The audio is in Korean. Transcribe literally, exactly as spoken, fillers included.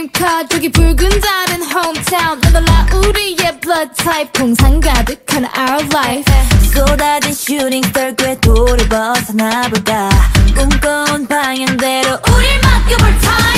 dream car 저기 붉은 달은 hometown 놀라 우리의 blood type 풍상 가득한 our life 쏟아진 shooting star 궤도를 벗어나볼까 꿈꿔온 방향대로 우릴 맡겨볼 time